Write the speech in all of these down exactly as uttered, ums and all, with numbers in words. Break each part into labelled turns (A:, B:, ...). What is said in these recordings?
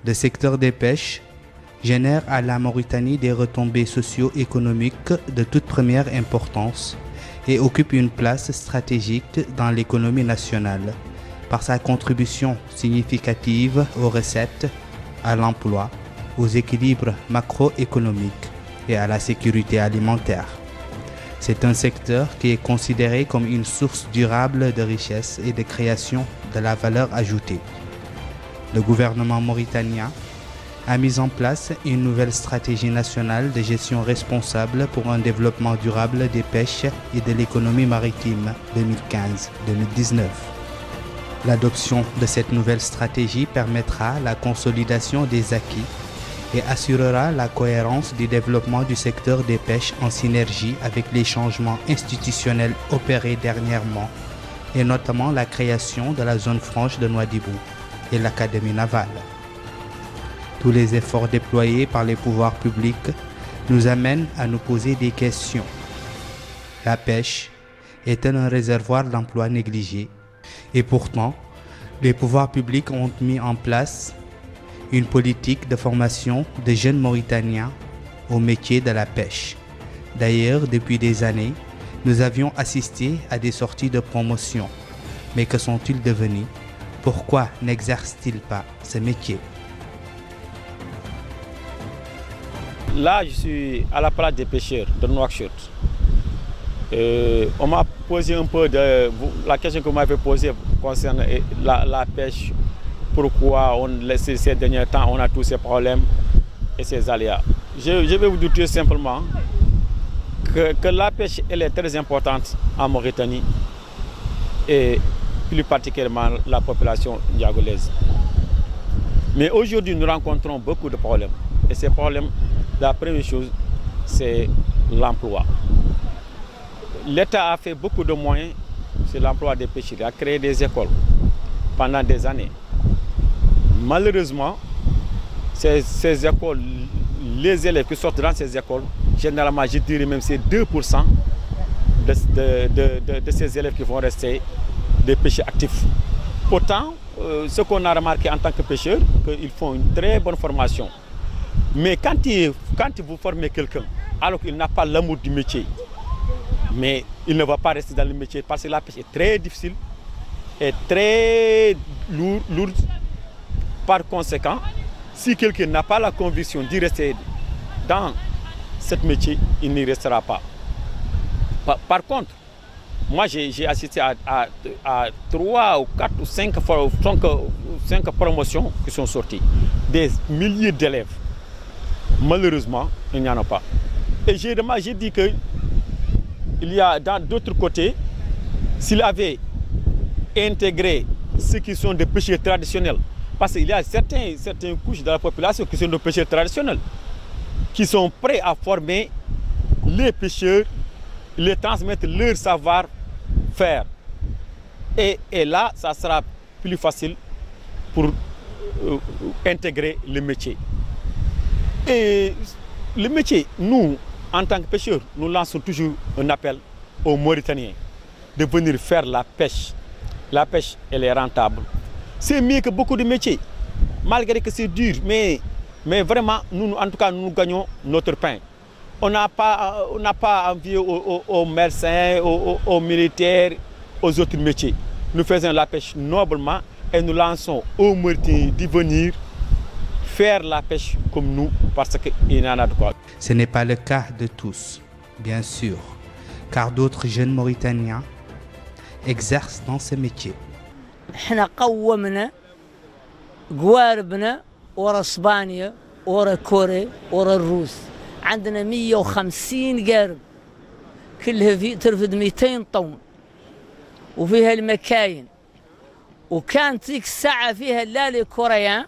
A: Le secteur des pêches génère à la Mauritanie des retombées socio-économiques de toute première importance et occupe une place stratégique dans l'économie nationale par sa contribution significative aux recettes, à l'emploi, aux équilibres macroéconomiques et à la sécurité alimentaire. C'est un secteur qui est considéré comme une source durable de richesse et de création de la valeur ajoutée. Le gouvernement mauritanien a mis en place une nouvelle stratégie nationale de gestion responsable pour un développement durable des pêches et de l'économie maritime deux mille quinze deux mille dix-neuf. L'adoption de cette nouvelle stratégie permettra la consolidation des acquis et assurera la cohérence du développement du secteur des pêches en synergie avec les changements institutionnels opérés dernièrement et notamment la création de la zone franche de Nouadhibou et l'Académie navale. Tous les efforts déployés par les pouvoirs publics nous amènent à nous poser des questions. La pêche est-elle un réservoir d'emplois négligé? Et pourtant, les pouvoirs publics ont mis en place une politique de formation de jeunes Mauritaniens au métier de la pêche. D'ailleurs, depuis des années, nous avions assisté à des sorties de promotion. Mais que sont-ils devenus? Pourquoi n'exercent-ils pas ce métier?
B: Là, je suis à la plage des pêcheurs de Nouakchott. Euh, on m'a posé un peu de la question que vous m'avez posée concerne la, la pêche. Pourquoi on, ces, ces derniers temps on a tous ces problèmes et ces aléas. Je, je vais vous dire tout simplement que, que la pêche elle est très importante en Mauritanie et plus particulièrement la population ndiagolaise. Mais aujourd'hui nous rencontrons beaucoup de problèmes. Et ces problèmes, la première chose, c'est l'emploi. L'État a fait beaucoup de moyens sur l'emploi des pêcheurs. Il a créé des écoles pendant des années. Malheureusement, ces, ces écoles, les élèves qui sortent dans ces écoles, généralement, je dirais même c'est deux pour cent de, de, de, de, de ces élèves qui vont rester des pêcheurs actifs. Pourtant, euh, ce qu'on a remarqué en tant que pêcheurs, qu'ils font une très bonne formation. Mais quand, il, quand vous formez quelqu'un, alors qu'il n'a pas l'amour du métier, mais il ne va pas rester dans le métier parce que la pêche est très difficile et très lourde. lourde. Par conséquent, si quelqu'un n'a pas la conviction d'y rester dans ce métier, il n'y restera pas. Par, par contre, moi j'ai assisté à, à, à trois ou quatre ou cinq, cinq, cinq promotions qui sont sorties. Des milliers d'élèves. Malheureusement, il n'y en a pas. Et j'ai dit qu'il y a dans d'autres côtés, s'il avait intégré ceux qui sont des pêcheurs traditionnels, parce qu'il y a certains, certaines couches de la population qui sont des pêcheurs traditionnels, qui sont prêts à former les pêcheurs, les transmettre leur savoir-faire. Et, et là, ça sera plus facile pour euh, intégrer le métier. Et le métier, nous, en tant que pêcheurs, nous lançons toujours un appel aux Mauritaniens de venir faire la pêche. La pêche, elle est rentable. C'est mieux que beaucoup de métiers, malgré que c'est dur, mais, mais vraiment, nous, en tout cas, nous gagnons notre pain. On n'a pas, on n'a pas envie aux, aux, aux médecins, aux, aux militaires, aux autres métiers. Nous faisons la pêche noblement et nous lançons aux Mauritaniens de venir faire la pêche comme nous, parce qu'il y en a de quoi.
A: Ce n'est pas le cas de tous, bien sûr, car d'autres jeunes Mauritaniens exercent dans ce métier.
C: احنا قومنا قواربنا ورا اسبانيا ورا كوريا ورا الروس. عندنا مية وخمسين قارب كلها في ترفد مئتين طن وفيها المكاين، وكانت ذيك الساعة فيها لا لي كوريان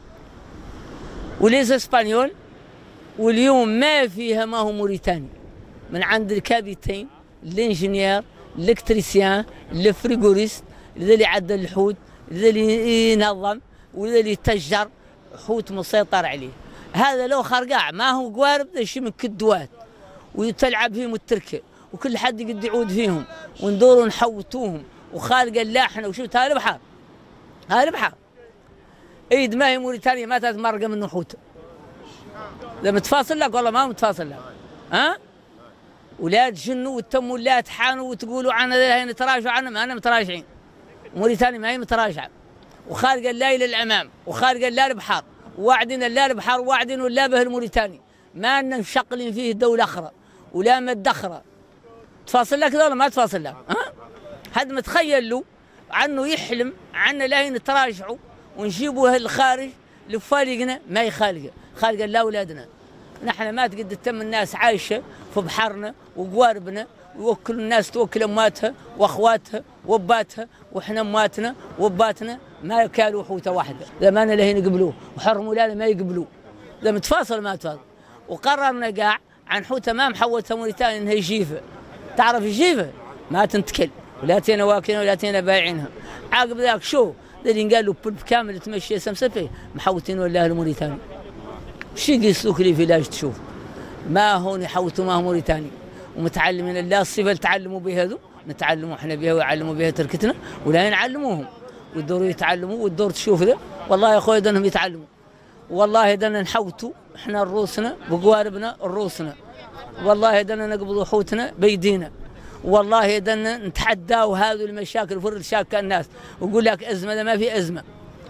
C: وليز اسبانيول، واليوم ما فيها ما هو موريتاني. من عند الكابيتين، الانجنيير، الالكتريسيان، الفريغوريست، اللي يعدل الحوت، اللي ينظم، واللي يتجر حوت مسيطر عليه. هذا لو خرقاع ما هو قوارب شيء من كدوات وتلعب فيهم التركه وكل حد يقد يعود فيهم وندوروا نحوتوهم وخالق اللاحن وشو هاي البحر. هاي البحر ايد ما هي موريتانيا ما تتمرق من حوت. اذا متفاصل لك والله ما متفاصل لك. ها؟ ولا تجنوا وتموا ولا تحانوا وتقولوا عنا نتراجعوا عنا، ما انا متراجعين. موريتانيا ما هي متراجعه. وخارقه لا الى الامام، وخارقه لا البحر، وواعدين لا البحر وواعدين ولا به الموريتاني. ما لنا مشقلين فيه دوله اخرى ولا مده اخرى. تفاصل لك ولا ما تفاصل لك؟ ها؟ هذا متخيل له عنه يحلم عنا لا نتراجعوا ونجيبوها للخارج لفالقنا، ما هي خالقه، خالقه لا اولادنا. نحن ما تقد تم الناس عايشه في بحرنا وقواربنا، ويوكلوا الناس توكل امواتها واخواتها واباتها، واحنا امواتنا واباتنا ما يكالوا حوته واحده. زمان لهين يقبلوه وحرموا لا ما يقبلوه. اذا متفاصل ما تفاصل. وقررنا قاع عن حوته ما محوتها موريتانيا انها يجيفه. تعرف يجيفه؟ ما تنتكل ولا تينا واكلينها ولا تينا بايعينها. عقب ذاك شو؟ اللي قالوا بكامل تمشي سمسفه محوتين ولا الموريتاني. شي يقيسوك لي في لاج تشوف ما هون يحوتوا ما هو موريتاني ومتعلمين لا الصفه تعلموا بها ذو نتعلموا احنا بها ويعلموا بها تركتنا ولا نعلموهم والدور يتعلموا والدور تشوف ذا. والله يا اخوي دنهم يتعلموا والله دنا نحوتوا احنا الروسنا بقواربنا الروسنا والله دنا نقبضوا حوتنا بيدينا والله دنا نتحداوا هذه المشاكل فرد شاكه الناس ويقول لك ازمه ما في ازمه.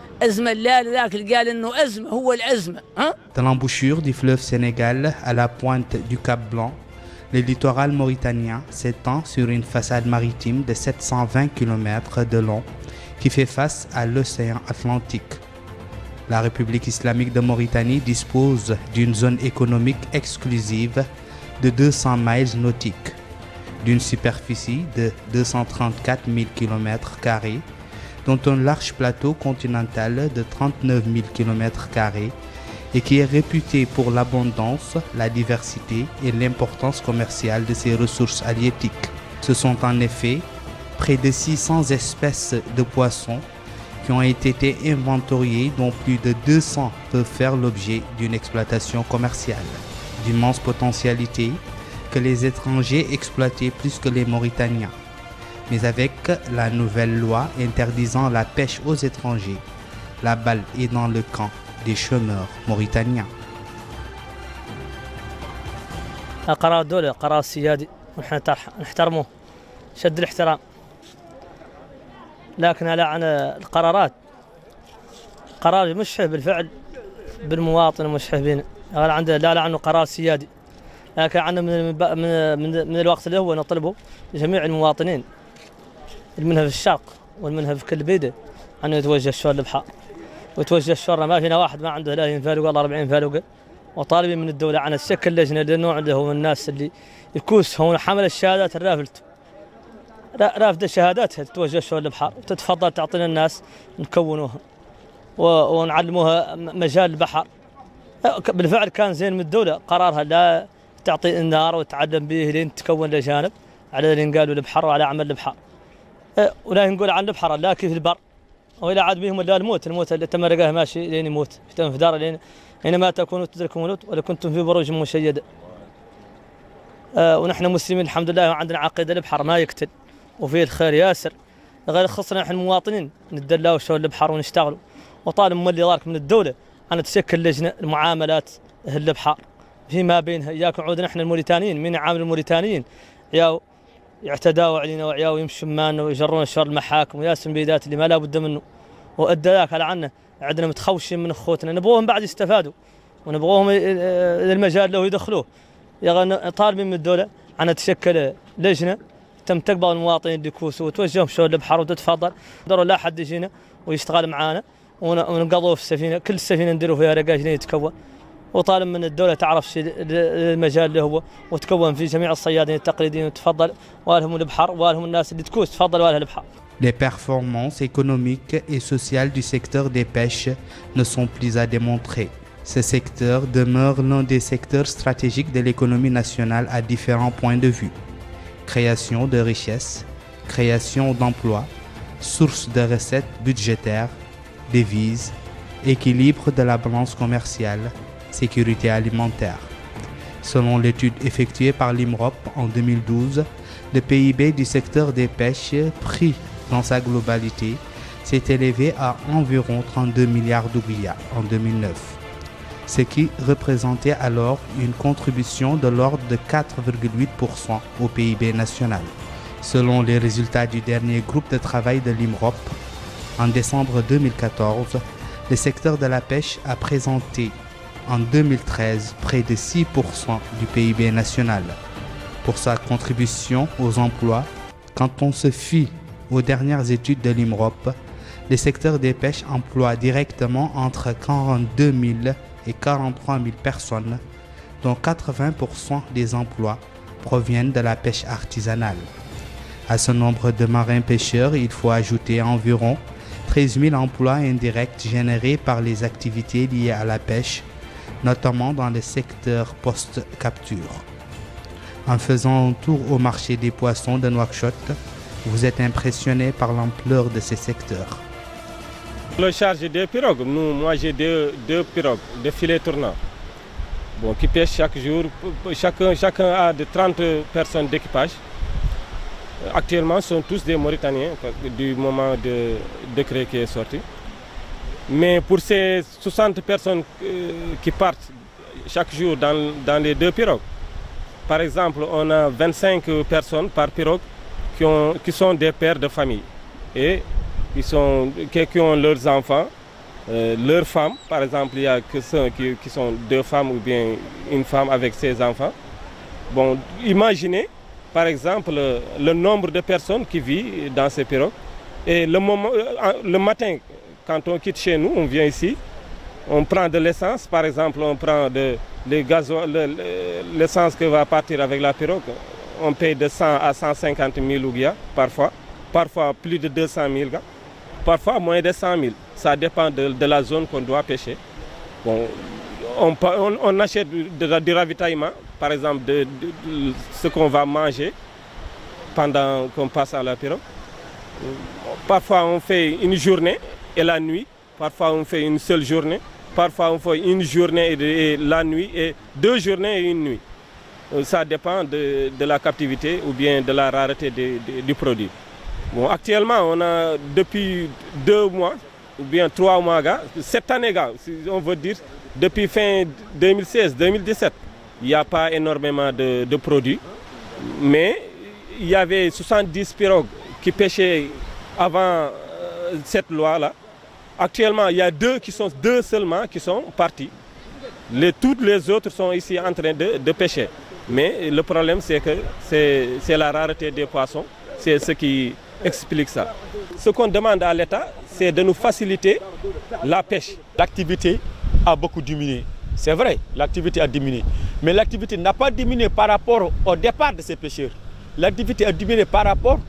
A: Dans l'embouchure du fleuve Sénégal, à la pointe du Cap Blanc, le littoral mauritanien s'étend sur une façade maritime de sept cent vingt kilomètres de long qui fait face à l'océan Atlantique. La République islamique de Mauritanie dispose d'une zone économique exclusive de deux cents miles nautiques, d'une superficie de deux cent trente-quatre mille kilomètres carrés, dont un large plateau continental de trente-neuf mille kilomètres carrés et qui est réputé pour l'abondance, la diversité et l'importance commerciale de ses ressources halieutiques. Ce sont en effet près de six cents espèces de poissons qui ont été inventoriées, dont plus de deux cents peuvent faire l'objet d'une exploitation commerciale. D'immenses potentialités que les étrangers exploitaient plus que les Mauritaniens. Mais avec la nouvelle loi interdisant la pêche aux étrangers, la balle est dans le camp des chômeurs mauritaniens.
D: قرار الدولة قرار سيادي ونحن نحترمه شد الاحترام، لكن على عن القرارات قرار مشحف بالفعل بالمواطن ومشحف بينا. عنده لا لا عنه قرار سيادي، لكن عنا من من من الوقت اللي هو نطلبه لجميع المواطنين المنها في الشرق والمنها في كل بيده أنه يتوجه الشور للبحر ويتوجه الشور. ما فينا واحد ما عنده ثلاثين فالوقة ولا أربعين فالوقة، وطالبين من الدولة عن السكة اللجنة لأنه عنده من الناس اللي يكوس هون حمل الشهادات الرافلت رافد الشهادات تتوجه الشور للبحر وتتفضل تعطينا الناس نكونوها ونعلموها مجال البحر. بالفعل كان زين من الدولة قرارها لا تعطي النار وتعلم به لين تكون لجانب على اللي قالوا البحر وعلى عمل البحر. ولا نقول عن البحر لا كيف البر وإلى عاد بهم لا الموت الموت اللي تمرقاه ماشي لين يموت في دار لين حينما تكونوا تدركوا الموت ولا كنتم في بروج مشيدة. آه ونحن مسلمين الحمد لله وعندنا عقيدة البحر ما يقتل وفيه الخير ياسر. غير خصنا نحن المواطنين ندلوا شغل البحر ونشتغلوا. وطالب مولي ضارك من الدولة أن تشكل لجنة المعاملات أهل البحر فيما بينها إياكم عودنا نحن الموريتانيين من عامل الموريتانيين ياو يعتداوا علينا وعياو يمشوا معنا ويجرون الشر المحاكم وياسم بيدات اللي ما لا بد منه. وأدى ذاك على عنا عندنا متخوشين من اخوتنا نبغوهم بعد يستفادوا ونبغوهم المجال له يدخلوه. طالبين من الدولة أن تشكل لجنة تم تقبل المواطنين اللي يكوسوا وتوجههم شغل البحر وتتفضل دوروا لا حد يجينا ويشتغل معانا ونقضوا في السفينة. كل السفينة نديروا فيها رقاش يتكون. وطالب من الدولة تعرف شيء المجال اللي هو وتكون في جميع الصيادين التقليديين وتفضل والهم البحر والهم الناس اللي تكوس تفضل والها البحر.
A: Les performances économiques et sociales du secteur des pêches ne sont plus à démontrer. Ce secteur demeure l'un des secteurs stratégiques de l'économie nationale à différents points de vue. Création de richesses, création d'emplois, source de recettes budgétaires, devises, équilibre de la balance commerciale, sécurité alimentaire. Selon l'étude effectuée par l'IMROP en deux mille douze, le P I B du secteur des pêches pris dans sa globalité s'est élevé à environ trente-deux milliards d'ouguiyas en deux mille neuf, ce qui représentait alors une contribution de l'ordre de quatre virgule huit pour cent au P I B national. Selon les résultats du dernier groupe de travail de l'I M R O P, en décembre deux mille quatorze, le secteur de la pêche a présenté en deux mille treize près de six pour cent du P I B national. Pour sa contribution aux emplois, quand on se fie aux dernières études de l'I M R O P, le secteur des pêches emploie directement entre quarante-deux mille et quarante-trois mille personnes, dont quatre-vingts pour cent des emplois proviennent de la pêche artisanale. À ce nombre de marins pêcheurs, il faut ajouter environ treize mille emplois indirects générés par les activités liées à la pêche, notamment dans le secteur post-capture. En faisant un tour au marché des poissons de Nouakchott, vous êtes impressionné par l'ampleur de ces secteurs.
E: Le charge des pirogues, nous, moi j'ai deux, deux pirogues, des filets tournants, bon, qui pêchent chaque jour. Chacun, chacun a de trente personnes d'équipage. Actuellement, ce sont tous des Mauritaniens du moment de décret qui est sorti. Mais pour ces soixante personnes euh, qui partent chaque jour dans, dans les deux pirogues, par exemple, on a vingt-cinq personnes par pirogue qui, ont, qui sont des pères de famille et qui, sont, qui ont leurs enfants, euh, leurs femmes. Par exemple, il y a que ceux qui, qui sont deux femmes ou bien une femme avec ses enfants. Bon, imaginez par exemple le, le nombre de personnes qui vivent dans ces pirogues. Et le, moment, le matin, quand on quitte chez nous, on vient ici, on prend de l'essence, par exemple, on prend de l'essence qui va partir avec la pirogue, on paye de cent à cent cinquante mille ouguiyas parfois, parfois plus de deux cent mille, parfois moins de cent mille. Ça dépend de, de la zone qu'on doit pêcher. Bon, on, on, on achète du, de, du ravitaillement, par exemple de, de, de ce qu'on va manger pendant qu'on passe à la pirogue. Parfois on fait une journée et la nuit, parfois on fait une seule journée, parfois on fait une journée et, et la nuit, et deux journées et une nuit. Ça dépend de, de la captivité ou bien de la rareté de, de, du produit. Bon, actuellement, on a depuis deux mois ou bien trois mois, gars, cette année, gars, on veut dire, depuis fin deux mille seize deux mille dix-sept, il n'y a pas énormément de, de produits, mais il y avait soixante-dix pirogues qui pêchaient avant euh, cette loi-là. Actuellement, il y a deux, qui sont, deux seulement qui sont partis. Les, toutes les autres sont ici en train de, de pêcher. Mais le problème, c'est que c'est la rareté des poissons. C'est ce qui explique ça. Ce qu'on demande à l'État, c'est de nous faciliter la pêche. L'activité a beaucoup diminué. C'est vrai, l'activité a diminué. Mais l'activité n'a pas diminué par rapport au départ de ces pêcheurs. L'activité a diminué par rapport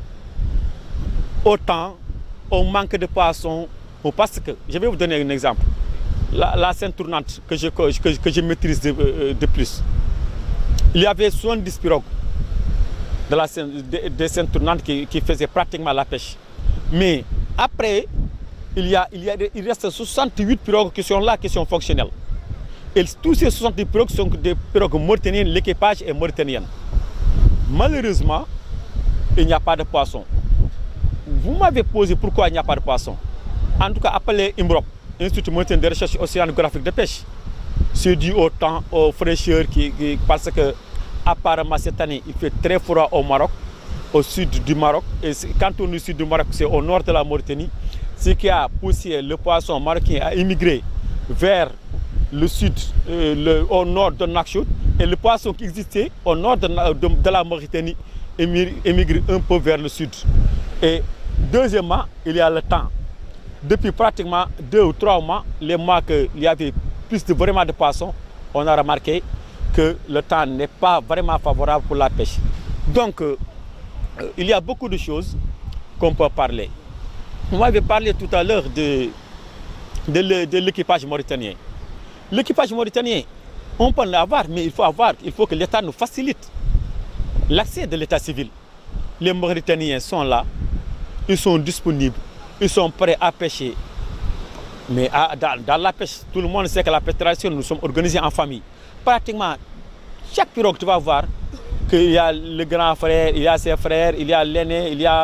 E: au temps, au manque de poissons. Parce que, je vais vous donner un exemple. La, la scène tournante que je, que, que je maîtrise de, de plus. Il y avait soixante-dix pirogues de la scène, de, de scène tournante qui, qui faisaient pratiquement la pêche. Mais après, il, y a, il, y a, il reste soixante-huit pirogues qui sont là, qui sont fonctionnelles. Et tous ces soixante-dix pirogues sont des pirogues mauritaniennes, l'équipage est mauritanien. Malheureusement, il n'y a pas de poisson. Vous m'avez posé pourquoi il n'y a pas de poisson. En tout cas, appelé I M R O P, Institut Mauritanien de recherche océanographique de pêche. C'est dû au temps, aux fraîcheurs, qui, qui, parce que apparemment cette année, il fait très froid au Maroc, au sud du Maroc. Et quand on est au sud du Maroc, c'est au nord de la Mauritanie. Ce qui a poussé le poisson marocain à émigrer vers le sud, euh, le, au nord de Nouakchott. Et le poisson qui existait au nord de, de, de la Mauritanie émigre un peu vers le sud. Et deuxièmement, il y a le temps. Depuis pratiquement deux ou trois mois, les mois qu'il y avait plus de, vraiment de poissons, on a remarqué que le temps n'est pas vraiment favorable pour la pêche. Donc, euh, il y a beaucoup de choses qu'on peut parler. On m'avait parlé tout à l'heure de, de, de l'équipage mauritanien. L'équipage mauritanien, on peut l'avoir, mais il faut avoir, il faut que l'État nous facilite l'accès de l'État civil. Les Mauritaniens sont là, ils sont disponibles, ils sont prêts à pêcher. Mais à, dans, dans la pêche, tout le monde sait que la pêche traditionnelle, nous sommes organisés en famille. Pratiquement, chaque pirogue, tu vas voir qu'il y a le grand frère, il y a ses frères, il y a l'aîné, il y a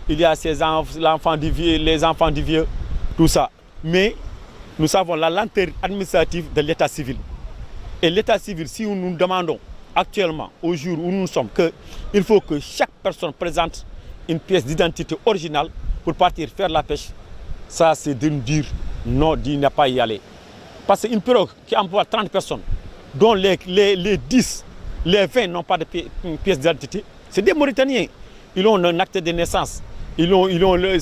B: il y a ces enfants, l'enfant du vieux, les enfants du vieux, tout ça. Mais nous savons la lenteur administrative de l'état civil. Et l'état civil, si nous nous demandons actuellement, au jour où nous sommes, qu'il faut que chaque personne présente une pièce d'identité originale pour partir faire la pêche, ça c'est de nous dire non, d'y ne pas y aller. Parce qu'une pirogue qui emploie trente personnes, dont les, les, les dix, les vingt n'ont pas de pièce d'identité, c'est des Mauritaniens. Ils ont un acte de naissance, ils ont, ils ont le,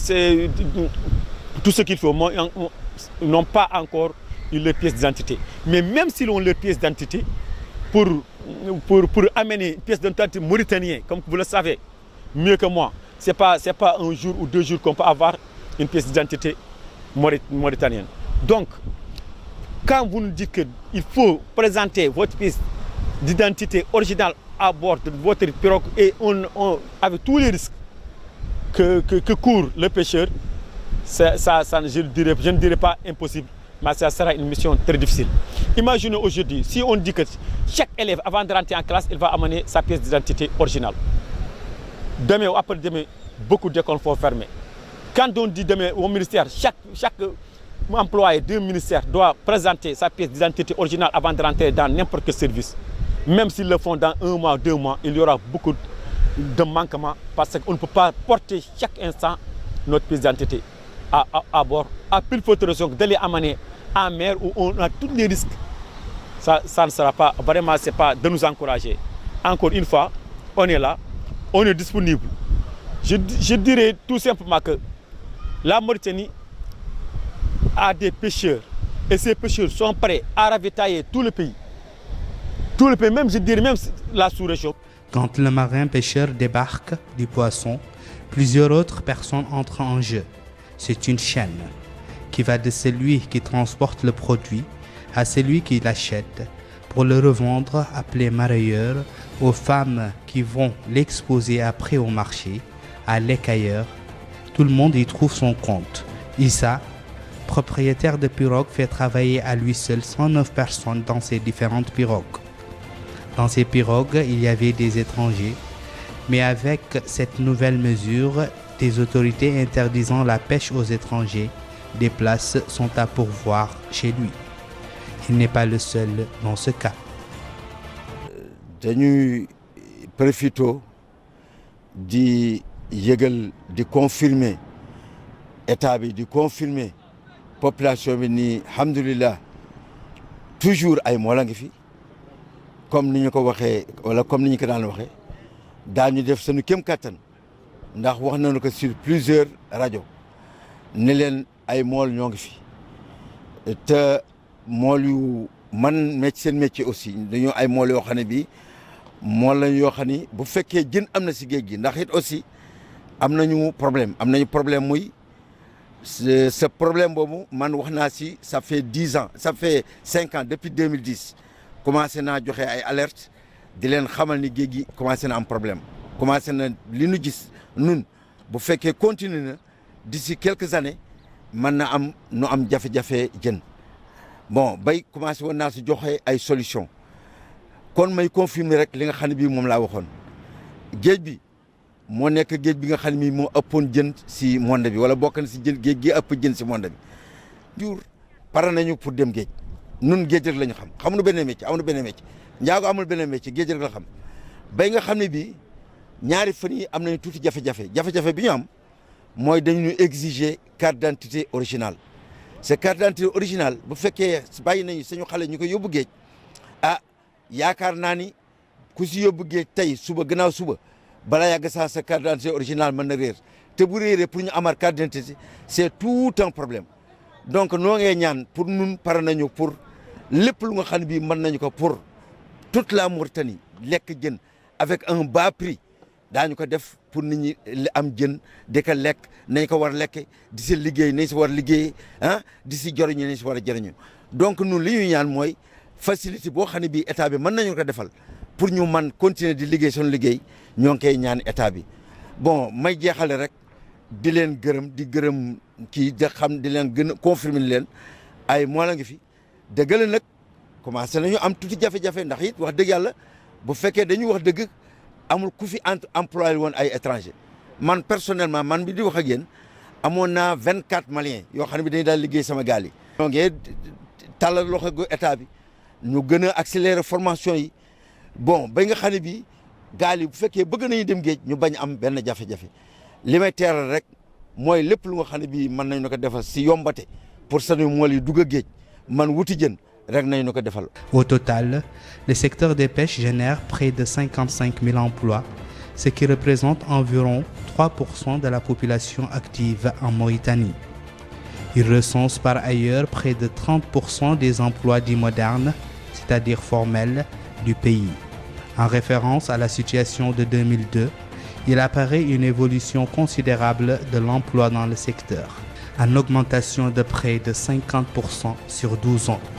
B: tout ce qu'il faut, ils n'ont pas encore leur pièce d'identité. Mais même s'ils ont leur pièce d'identité, pour, pour, pour amener une pièce d'identité mauritanienne, comme vous le savez mieux que moi, ce n'est pas, c'est pas un jour ou deux jours qu'on peut avoir une pièce d'identité mauritanienne. Donc, quand vous nous dites qu'il faut présenter votre pièce d'identité originale à bord de votre pirogue et on, on, avec tous les risques que, que, que court le pêcheur, ça, ça, ça, je, dirais, je ne dirais pas impossible, mais ça sera une mission très difficile. Imaginez aujourd'hui, si on dit que chaque élève, avant de rentrer en classe, il va amener sa pièce d'identité originale. Demain ou après-demain, beaucoup d'écoles vont fermer. Quand on dit demain au ministère, chaque, chaque employé d'un ministère doit présenter sa pièce d'identité originale avant de rentrer dans n'importe quel service. Même s'ils le font dans un mois, deux mois, il y aura beaucoup de manquements parce qu'on ne peut pas porter chaque instant notre pièce d'identité à, à, à bord. À plus forte raison que d'aller amener en mer où on a tous les risques. Ça, ça ne sera pas, vraiment, c'est pas de nous encourager. Encore une fois, on est là, on est disponible. Je, je dirais tout simplement que la Mauritanie a des pêcheurs et ces pêcheurs sont prêts à ravitailler tout le pays. Tout le pays, même je dirais même la sous-région.
A: Quand le marin pêcheur débarque du poisson, plusieurs autres personnes entrent en jeu. C'est une chaîne qui va de celui qui transporte le produit à celui qui l'achète pour le revendre, appelé marailleur, aux femmes qui vont l'exposer après au marché, à l'écailleur. Tout le monde y trouve son compte. Issa, propriétaire de pirogue, fait travailler à lui seul cent neuf personnes dans ses différentes pirogues. Dans ces pirogues, il y avait des étrangers, mais avec cette nouvelle mesure, des autorités interdisant la pêche aux étrangers, des places sont à pourvoir chez lui. Il n'est pas le seul dans ce cas.
F: Dañuy profito di yëgal di confirmer état bi di confirmer population bi ni alhamdulillah toujours ay moola ngi fi comme ni ñu ko waxee wala comme ni ñu ko daan waxee daañu def sunu kéem kattan ndax wax nañu ko sur plusieurs rajo ne leen ay mool ñoo ngi fi te mool yu man métier seen métier aussi dañoo ay mool yoo xam ne bii mool lañ yoo xam ni bu fekkee jën am na si géej gi ndax it aussi am nañu problème am nañu problème muy ce problème boobu man wax naa si ça fait dix ans ça fait cinq ans depuis deux mille dix commencé naa joxe ay alerte di leen xamal ni géej gi commencé na am problème commencé na li nu gis nun bu fekkee continue na d'ici quelques années mën na am nu am jafe-jafe jën bon bay commencé woon naa si joxe ay solution kon may confirmer rek li nga xam ne bii moom laa waxoon géej bi moo nekk géej bi nga xam ne bii moo ëppoon jën si monde bi wala bokk na si jën géej gi ëpp jën si monde bi jur pare nañu pour dem géej nun géej rek la ñu xam xamuñu beneen métier amuñu beneen métier njaago amul beneen métier géej rek la xam bay nga xam ne bii ñaari fan yi am nañu tuuti jafe-jafe jafe-jafe bi ñu am mooy dañu exiger carte d'identité originale c'est carte d'identité originale bu fekkee bàyyi nañu suñu xale ñu ko yóbbu géej ah yaakaar naa ni ku si yóbbu géej tey suba gannaaw suba balaa yàgg saa sa carte d'identité originale mën na réer te bu réeree pour ñu amaat carte d'identité c'est tout un problème donc noo ngee ñaan pour nun pare nañu pour lépp lu nga xam ne bii mën nañu ko pour toute la Mauritanie lekk jën avec un bas prix daañu ko def pour nit ñi am jën di ko lekk nañ ko war lekk di si liggéey nañ si war liggéey ah di si jëriñu nañ si war a jëriñu donc nun li ñuy ñaan mooy facilité boo xam ne bii état bi mën nañu ko defal pour ñu man continuer di liggéey suñu liggéey ñoo ngi koy ñaan état bi bon may jeexale rek di leen gërëm di gërëm kii da xam di leen gën a confirmer leen ay moo la ngi fi dëgg la nag commencé nañu am tuuti jafe-jafe ndax it wax dëgg yàlla bu fekkee dañuy wax dëgg amul ku fi entre employé woon ay étranger man personnellement man bi di wax ak yéen amoon naa vingt-quatre Maliens yoo xam ne bi dañuy daal liggéey sama gaal yi. donc tàllal loxo gu état bi ñu gën a accélérer formation yi bon ba nga xam ne bii gaal yi bu fekkee bëgg nañu dem géej ñu bañ am benn jafe-jafe li may teeral rek mooy lépp lu nga xam ne bii mën nañu ko defal si yombate pour sanu mool yi dugg a géej man wuti jën rek nañu ko defal.
A: Au total, le secteur des pêches génère près de cinquante-cinq mille emplois, ce qui représente environ trois pour cent de la population active en Mauritanie. Il recense par ailleurs près de trente pour cent des emplois dits modernes, c'est-à-dire formels, du pays. En référence à la situation de deux mille deux, il apparaît une évolution considérable de l'emploi dans le secteur, en augmentation de près de cinquante pour cent sur douze ans.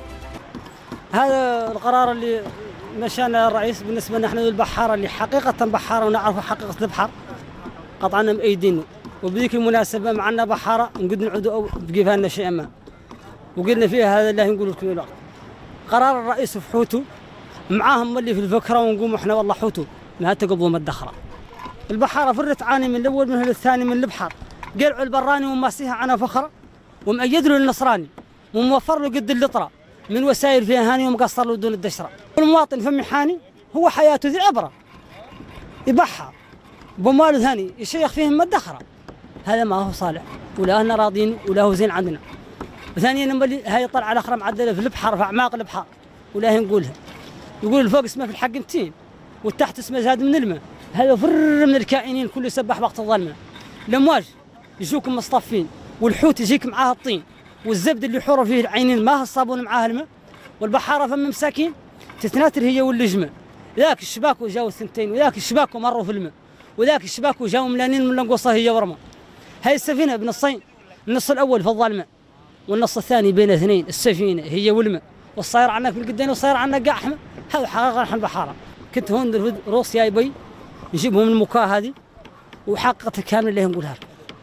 G: هذا القرار اللي مشانا الرئيس بالنسبة نحن للبحارة اللي حقيقة بحارة ونعرف حقيقة البحر قطعا مأيدينه، وبذيك المناسبة معنا بحارة نقد نعود بقيفها لنا شيء ما وقلنا فيها هذا اللي نقول لكم الوقت. قرار الرئيس في حوته معاهم اللي في الفكرة ونقوم احنا والله حوته ما تقبضوا مدخرة. البحارة فرت تعاني من الأول من الثاني من البحر، قلعوا البراني وماسيها عنا فخرة ومأيد له النصراني وموفر له قد اللطرة من وسائل فيها هاني ومقصر له دون الدشرة. المواطن فمي حاني هو حياته ذي عبرة يبحر بمال ثاني يشيخ فيهم مدخرة، هذا ما هو صالح ولا احنا راضين ولا هو زين عندنا. ثانيا لما هاي طلع على اخرى معدله في البحر في اعماق البحر ولا هي نقولها، يقول الفوق اسمه في الحق متين والتحت اسمه زاد من الماء، هذا فر من الكائنين كله يسبح وقت الظلمه. الامواج يجوكم مصطفين والحوت يجيك معاه الطين والزبد اللي يحور فيه العينين ما الصابون معاه الماء، والبحاره فم مساكين تتناتر هي واللجمه، ذاك الشباك وجاوا الثنتين وذاك الشباك ومروا في الماء وذاك الشباك وجاوا ملانين من القوصه هي ورمى. هاي السفينه بنصين، النص الاول في الظلمه والنص الثاني بين اثنين، السفينه هي والماء والصاير عنك بالقدين والصاير عنك قاع احمد، هذا حقيقه نحن البحاره. كنت هون روسيا يبي نجيبهم من المكاه هذه وحققت كامل اللي نقولها.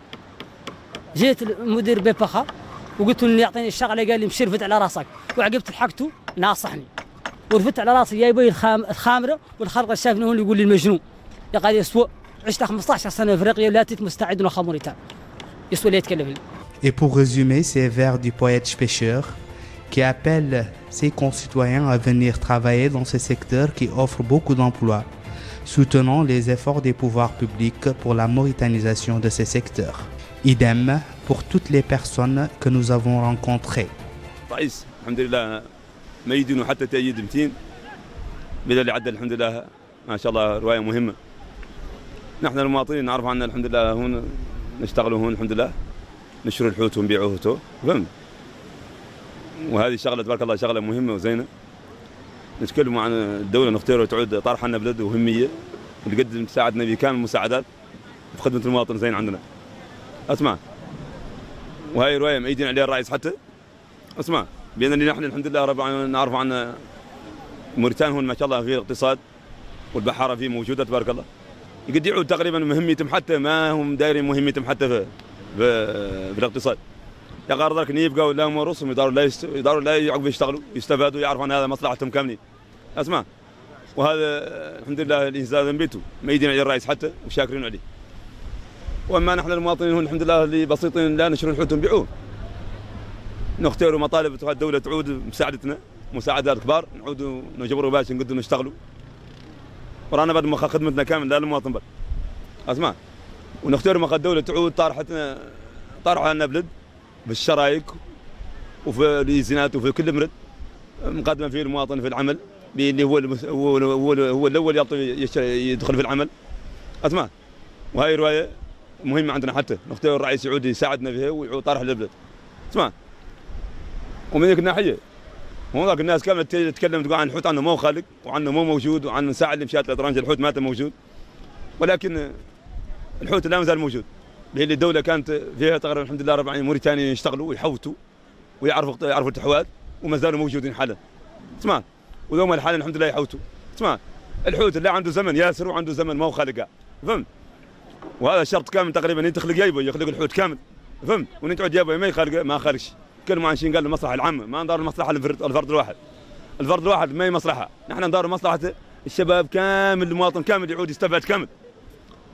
G: جيت المدير بيبخا وقلت له يعطيني الشغله، قال لي مشي رفت على راسك، وعقبت لحقته ناصحني ورفت على راسي جايبي الخام الخامره والخلق شافني هون يقول لي المجنون يا قال يسوى عشت خمسة عشر سنه في افريقيا لا تت مستعد ناخذ موريتان يسوى اللي يتكلم لي.
A: Et pour résumer ces vers du poète pêcheur qui appelle ses concitoyens à venir travailler dans ce secteur qui offre beaucoup d'emplois, soutenant les efforts des pouvoirs publics pour la mauritanisation de ces secteurs. Idem pour toutes les personnes que nous avons rencontrées.
B: رئيس الحمد لله ميدين وحتى تأييد متين بدل اللي عدى الحمد لله ما شاء الله رواية مهمة. نحن المواطنين نعرف عنا الحمد لله هون نشتغلوا هون الحمد لله نشروا الحوت ونبيعوه تو فهمت. وهذه الشغلة تبارك الله شغلة مهمة وزينة. نتكلموا عن الدولة نختاروا تعود طرح لنا بلد وهمية ونقدم تساعدنا بكامل المساعدات في خدمة المواطن زين عندنا. اسمع وهي رواية مأيدين عليها الرئيس حتى اسمع بأنني نحن الحمد لله رب العالمين نعرف عن موريتانيا هون ما شاء الله في الاقتصاد والبحارة فيه موجودة تبارك الله. يقد يعود تقريبا مهمتهم حتى ما هم دايرين مهمتهم حتى في في, في الاقتصاد. يا غير ذلك يبقوا لا مرسهم يداروا لا يداروا لا يعقبوا يشتغلوا يستفادوا يعرفوا ان هذا مصلحتهم كاملين. اسمع وهذا الحمد لله الانسان بيته ميدين عليه الرئيس حتى وشاكرين عليه. واما نحن المواطنين هون الحمد لله اللي بسيطين لا نشروا الحوت ونبيعوه. نختاروا مطالب الدولة تعود مساعدتنا مساعدات كبار نعودوا نجبروا باش نقدروا نشتغلوا. ورانا بعد ما خدمتنا كامل لا المواطن بل. اسمع ونختاروا ما الدولة تعود طارحتنا طارحة لنا بلد بالشرايك وفي الإيزانات وفي كل مرد مقدمة فيه المواطن في العمل اللي هو هو هو, هو الأول يدخل في العمل. اسمع وهي رواية مهمة عندنا حتى نختار الرئيس يعود يساعدنا فيها ويعود طارح للبلد. اسمع ومن ذيك الناحية هناك الناس كاملة تتكلم تقول عن الحوت عنه مو خالق وعنه مو موجود وعن الساعة اللي مشات لطرنج الحوت ما موجود، ولكن الحوت لا مازال موجود. اللي الدولة كانت فيها تقريبا الحمد لله رب العالمين موريتانيا يشتغلوا ويحوتوا ويعرفوا يعرفوا التحوات وما زالوا موجودين حالا. اسمع وذوما الحال الحمد لله يحوتوا. اسمع الحوت اللي عنده زمن ياسر وعنده زمن ما هو خالق فهمت. وهذا شرط كامل تقريبا انت تخلق جايبه يخلق الحوت كامل فهمت وانت تعود جايبه ما يخالق ما خالقش. تكلموا عن شيء قال المصلحه العامه ما ندار المصلحه الفرد الواحد. الفرد الواحد ما هي مصلحه، نحن ندار مصلحه الشباب كامل المواطن كامل يعود يستفاد كامل.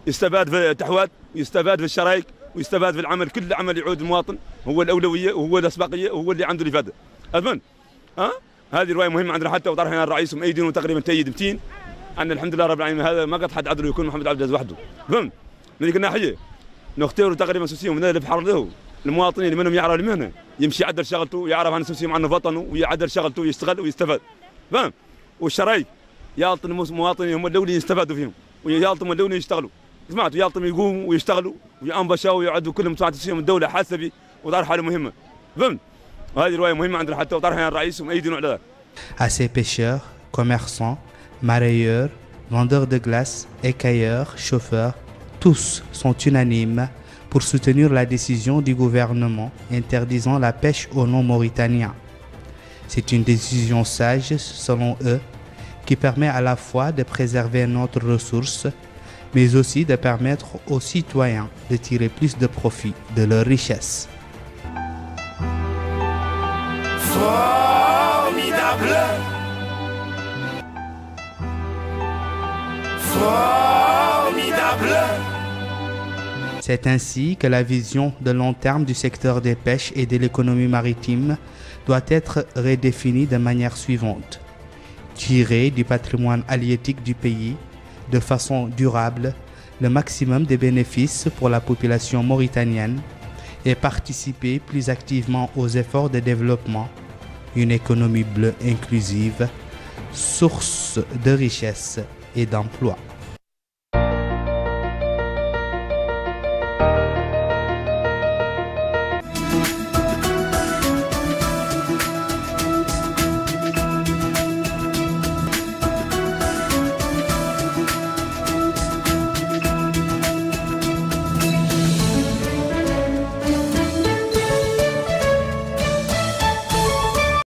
H: يستفاد في التحوات ويستفاد في الشرايك ويستفاد في العمل، كل عمل يعود المواطن هو الاولويه وهو الاسبقيه وهو اللي عنده الافاده. اظن ها هذه روايه مهمه عندنا حتى وطرحنا الرئيس ومأيدين تقريبا تأييد مئتين عندنا الحمد لله رب العالمين. هذا ما قد حد عدله يكون محمد عبد العزيز وحده. فهمت؟ من ذيك الناحيه نختاروا تقريبا سوسيهم من اللي بحر له المواطنين اللي منهم يعرف المهنه يمشي يعدل شغلته ويعرف عن سوسيهم عنه وطنه ويعدل شغلته ويشتغل ويستفاد. فهم؟ والشرايك يالطن المواطنين هم الاولين يستفادوا فيهم ويالطن الاولين يشتغلوا. سمعتوا يالطن يقوموا ويشتغلوا وينبشوا ويعدوا كلهم مصلحه سوسيهم الدوله حاسه به وطرح حاله مهمه. فهمت؟ وهذه روايه مهمه عندنا حتى وطرحها الرئيس ومأيدين على ذلك.
A: À ces pêcheurs, commerçants, marailleurs, vendeurs de glace, écailleurs, chauffeurs, tous sont unanimes pour soutenir la décision du gouvernement interdisant la pêche au nom mauritanien. C'est une décision sage, selon eux, qui permet à la fois de préserver notre ressource, mais aussi de permettre aux citoyens de tirer plus de profit de leurs richesses.
I: Formidable. Formidable.
A: C'est ainsi que la vision de long terme du secteur des pêches et de l'économie maritime doit être redéfinie de manière suivante. Tirer du patrimoine halieutique du pays de façon durable le maximum de bénéfices pour la population mauritanienne et participer plus activement aux efforts de développement, une économie bleue inclusive, source de richesse et d'emploi.